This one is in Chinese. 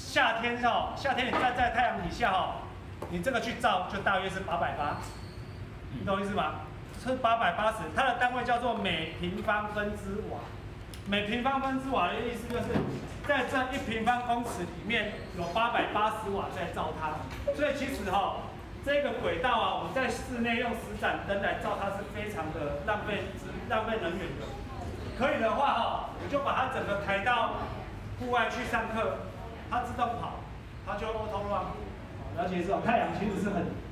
夏天你站在太阳底下你这个去照就大约是880，你懂意思吗？是880，它的单位叫做每平方分之瓦。每平方分之瓦的意思就是，在这1平方公尺里面有880瓦在照它，所以其实这个轨道我们在室内用10盏灯来照它是非常的浪费能源的。可以的话你就把它整个抬到户外去上课，它自动跑，它就 auto run。了解是太阳其实是很